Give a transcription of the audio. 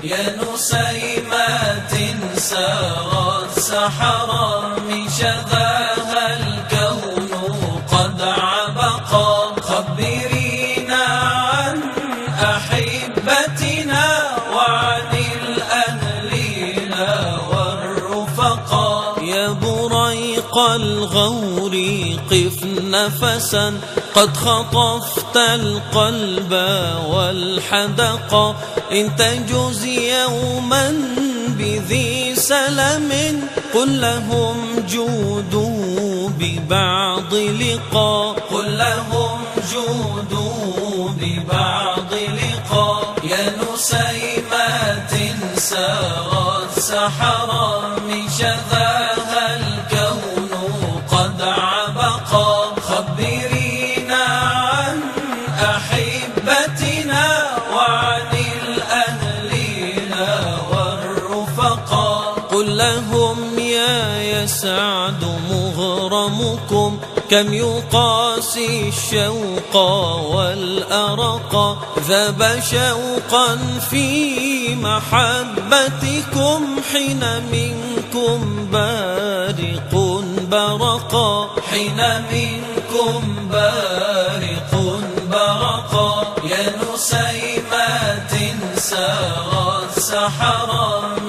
يا نسيمات سارت سحرا من شذاها الكون قد عبقا. خبرينا عن أحبتنا وعن الأهلين والرفقا. يا بريق الغور قف نفسا قد خطفت القلب والحدقا. إن تجز يوما بذي سلم قل لهم جودوا ببعض لقاء. قل لهم جودوا ببعض لقاء. يا نسيمات سارت سحرا من شذاها الكون قد عبقا. خبرينا عن أحبتنا وعن الأهلين والرفقا. قل لهم يا يسعد مغرمكم كم يقاسي الشوق والأرق. ذاب شوقا في محبتكم حين منكم بارق برقا. حين منكم بارق برقا. يا نسيمات سارت سحرا